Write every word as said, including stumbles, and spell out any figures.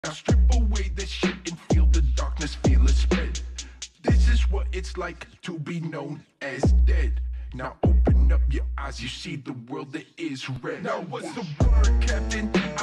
Now strip away the shit and feel the darkness, feel it spread. This is what it's like to be known as dead. Now open up your eyes, you see the world that is red. Now what's the word, Captain?